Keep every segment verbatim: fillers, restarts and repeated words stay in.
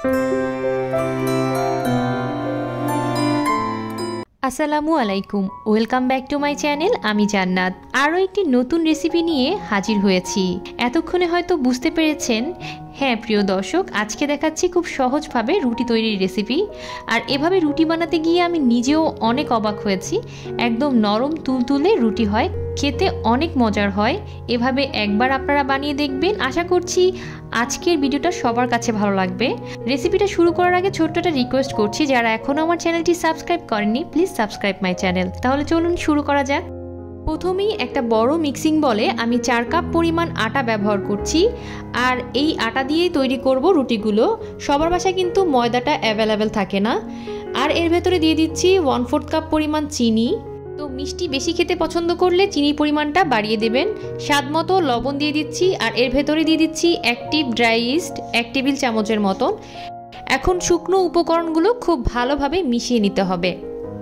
আসসালামু আলাইকুম, welcome back to my channel. আমি জান্নাত আরও একটি নতুন রেসিপি নিয়ে হাজির হয়েছি। এতক্ষণে হয়তো বুঝতে পেরেছেন, হ্যাঁ প্রিয় দর্শক, আজকে দেখাচ্ছি খুব সহজভাবে রুটি তৈরির রেসিপি। আর এভাবে রুটি বানাতে গিয়ে আমি নিজেও অনেক অবাক হয়েছি। একদম নরম তুলতুলে রুটি হয়, খেতে অনেক মজার হয়। এভাবে একবার আপনারা বানিয়ে দেখবেন। আশা করছি আজকের ভিডিওটা সবার কাছে ভালো লাগবে। রেসিপিটা শুরু করার আগে ছোট্ট একটা রিকোয়েস্ট করছি, যারা এখনও আমার চ্যানেলটি সাবস্ক্রাইব করেননি প্লিজ সাবস্ক্রাইব মাই চ্যানেল। তাহলে চলুন শুরু করা যাক। প্রথমেই একটা বড় মিক্সিং বলে আমি চার কাপ পরিমাণ আটা ব্যবহার করছি। আর এই আটা দিয়েই তৈরি করব রুটিগুলো। সবার বাসায় কিন্তু ময়দাটা অ্যাভেলেবেল থাকে না। আর এর ভেতরে দিয়ে দিচ্ছি ওয়ান ফোর্থ কাপ পরিমাণ চিনি। তো মিষ্টি বেশি খেতে পছন্দ করলে চিনির পরিমাণটা বাড়িয়ে দেবেন। স্বাদ মতো লবণ দিয়ে দিচ্ছি। আর এর ভেতরে দিয়ে দিচ্ছি অ্যাক্টিভ ড্রাই ইস্ট এক টেবিল চামচের মতন। এখন শুকনো উপকরণগুলো খুব ভালোভাবে মিশিয়ে নিতে হবে।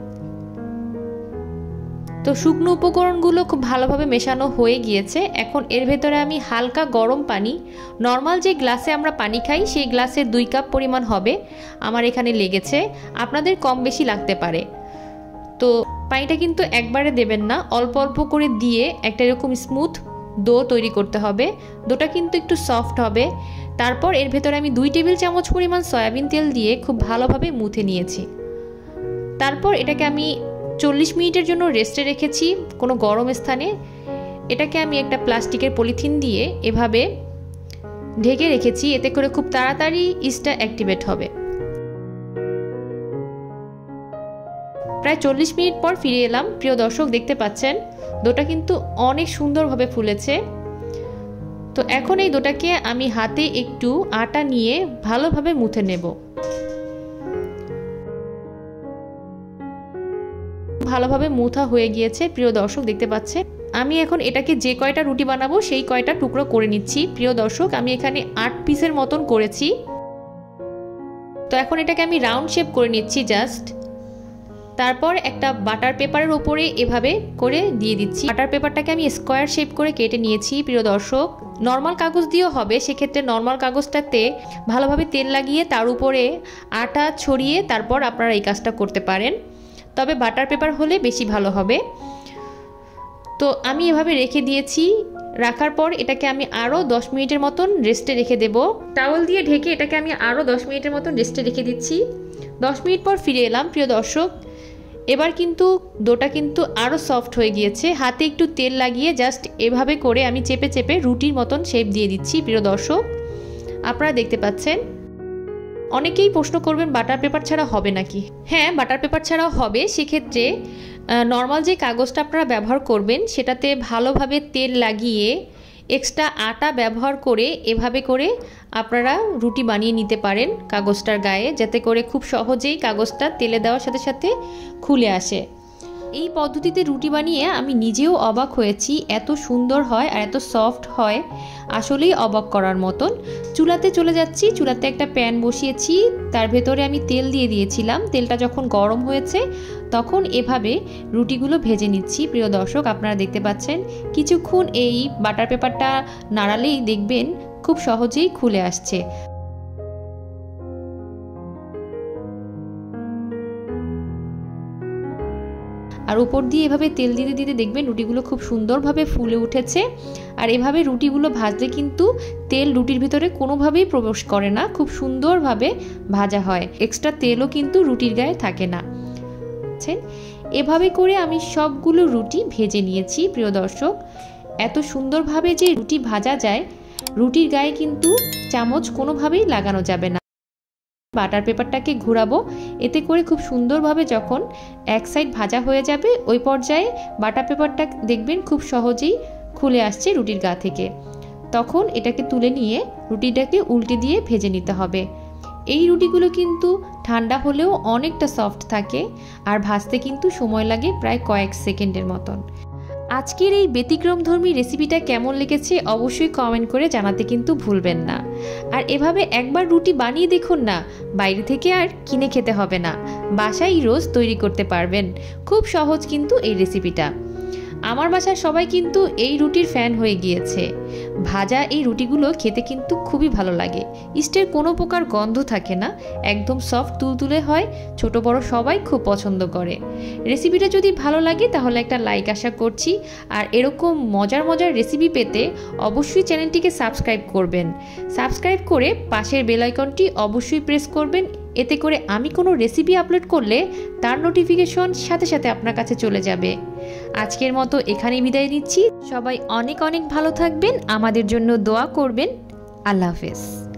তো শুকনো উপকরণগুলো খুব ভালোভাবে মেশানো হয়ে গিয়েছে। এখন এর ভেতরে আমি হালকা গরম পানি, নর্মাল যে গ্লাসে আমরা পানি খাই সেই গ্লাসের দুই কাপ পরিমাণ হবে আমার এখানে লেগেছে। আপনাদের কম বেশি লাগতে পারে। তো পানিটা কিন্তু একবারে দেবেন না, অল্প অল্প করে দিয়ে একটা এরকম স্মুথ ডো তৈরি করতে হবে। ডোটা কিন্তু একটু সফট হবে। তারপর এর ভেতরে আমি দুই টেবিল চামচ পরিমাণ সয়াবিন তেল দিয়ে খুব ভালোভাবে মুথে নিয়েছি। তারপর এটাকে আমি চল্লিশ মিনিটের জন্য রেস্টে রেখেছি কোনো গরম স্থানে। এটাকে আমি একটা প্লাস্টিকের পলিথিন দিয়ে এভাবে ঢেকে রেখেছি, এতে করে খুব তাড়াতাড়ি ইস্টটা অ্যাক্টিভেট হবে। প্রায় চল্লিশ মিনিট পর ফিরে এলাম। প্রিয় দর্শক, দেখতে পাচ্ছেন ডোটা কিন্তু অনেক সুন্দরভাবে ফুলেছে। তো এখন এই ডোটাকে আমি হাতে একটু আটা নিয়ে ভালোভাবে মুথে নেব। ভালোভাবে মুথা হয়ে গিয়েছে প্রিয় দর্শক, দেখতে পাচ্ছেন। আমি এখন এটাকে যে কয়টা রুটি বানাবো সেই কয়টা টুকরো করে নিচ্ছি। প্রিয় দর্শক, আমি এখানে আট পিসের মতন করেছি। তো এখন এটাকে আমি রাউন্ড শেপ করে নিচ্ছি জাস্ট। তারপর একটা বাটার পেপারের উপরে এভাবে করে দিয়ে দিচ্ছি। বাটার পেপারটাকে আমি স্কোয়ার শেপ করে কেটে নিয়েছি। প্রিয় দর্শক, নর্মাল কাগজ দিয়েও হবে, সেক্ষেত্রে নর্মাল কাগজটাতে ভালোভাবে তেল লাগিয়ে তার উপরে আটা ছড়িয়ে তারপর আপনারা এই কাজটা করতে পারেন। তবে বাটার পেপার হলে বেশি ভালো হবে। তো আমি এভাবে রেখে দিয়েছি। রাখার পর এটাকে আমি আরও দশ মিনিটের মতন রেস্টে রেখে দেব। টাওয়েল দিয়ে ঢেকে এটাকে আমি আরও দশ মিনিটের মতন রেস্টে রেখে দিচ্ছি। দশ মিনিট পর ফিরে এলাম। প্রিয় দর্শক, এবার কিন্তু ডোটা কিন্তু আরও সফট হয়ে গিয়েছে। হাতে একটু তেল লাগিয়ে জাস্ট এভাবে করে আমি চেপে চেপে রুটির মতন শেপ দিয়ে দিচ্ছি। প্রিয় দর্শক, আপনারা দেখতে পাচ্ছেন। অনেকেই প্রশ্ন করবেন বাটার পেপার ছাড়া হবে নাকি। হ্যাঁ, বাটার পেপার ছাড়াও হবে। সেক্ষেত্রে নর্মাল যে কাগজটা আপনারা ব্যবহার করবেন সেটাতে ভালোভাবে তেল লাগিয়ে এক্সট্রা আটা ব্যবহার করে এভাবে করে আপনারা রুটি বানিয়ে নিতে পারেন কাগজটার গায়ে, যাতে করে খুব সহজেই কাগজটা তেলে দেওয়ার সাথে সাথে খুলে আসে। এই পদ্ধতিতে রুটি বানিয়ে আমি নিজেও অবাক হয়েছি। এত সুন্দর হয় আর এত সফট হয়, আসলেই অবাক করার মতন। চুলাতে চলে যাচ্ছি। চুলাতে একটা প্যান বসিয়েছি, তার ভেতরে আমি তেল দিয়ে দিয়েছিলাম। তেলটা যখন গরম হয়েছে তখন এভাবে রুটিগুলো ভেজে নিচ্ছি। প্রিয় দর্শক, আপনারা দেখতে পাচ্ছেন কিছুক্ষণ এই বাটার পেপারটা নাড়ালেই দেখবেন খুব সহজেই খুলে আসছে। আর উপর দিয়ে এভাবে তেল দিতে দিতে দেখবেন রুটিগুলো খুব সুন্দরভাবে ফুলে উঠেছে। আর এভাবে রুটিগুলো ভাজলে কিন্তু তেল রুটির ভিতরে কোনোভাবেই প্রবেশ করে না, খুব সুন্দরভাবে ভাজা হয়। এক্সট্রা তেলও কিন্তু রুটির গায়ে থাকে না। এভাবে করে আমি সবগুলো রুটি ভেজে নিয়েছি। প্রিয় দর্শক, এত সুন্দরভাবে যে রুটি ভাজা যায়, রুটির গায়ে কিন্তু চামচ কোনোভাবেই লাগানো যাবে না। বাটার পেপারটাকে ঘোরাবো, এতে করে খুব সুন্দরভাবে যখন এক সাইড ভাজা হয়ে যাবে ওই পর্যায়ে বাটার পেপারটা দেখবেন খুব সহজেই খুলে আসছে রুটির গা থেকে। তখন এটাকে তুলে নিয়ে রুটিটাকে উল্টে দিয়ে ভেজে নিতে হবে। এই রুটিগুলো কিন্তু ঠান্ডা হলেও অনেকটা সফট থাকে আর ভাজতে কিন্তু সময় লাগে প্রায় কয়েক সেকেন্ডের মতন। আজকের এই ব্যতিক্রমধর্মী রেসিপিটা কেমন লেগেছে অবশ্যই কমেন্ট করে জানাতে কিন্তু ভুলবেন না। আর এভাবে একবার রুটি বানিয়ে দেখুন না, বাইরে থেকে আর কিনে খেতে হবে না, বাসায় রোজ তৈরি করতে পারবেন। খুব সহজ কিন্তু এই রেসিপিটা। আমার বাসার সবাই কিন্তু এই রুটির ফ্যান হয়ে গিয়েছে। ভাজা এই রুটিগুলো খেতে কিন্তু খুবই ভালো লাগে। ইস্টের কোনো প্রকার গন্ধ থাকে না, একদম সফট তুলতুলে হয়, ছোট বড় সবাই খুব পছন্দ করে। রেসিপিটা যদি ভালো লাগে তাহলে একটা লাইক আশা করছি। আর এরকম মজার মজার রেসিপি পেতে অবশ্যই চ্যানেলটিকে সাবস্ক্রাইব করবেন। সাবস্ক্রাইব করে পাশের বেল আইকনটি অবশ্যই প্রেস করবেন, এতে করে আমি কোনো রেসিপি আপলোড করলে তার নোটিফিকেশন সাথে সাথে আপনার কাছে চলে যাবে। আজকের মতো এখানেই বিদায় নিচ্ছি। সবাই অনেক অনেক ভালো থাকবেন, আমাদের জন্য দোয়া করবেন। আল্লাহ হাফেজ।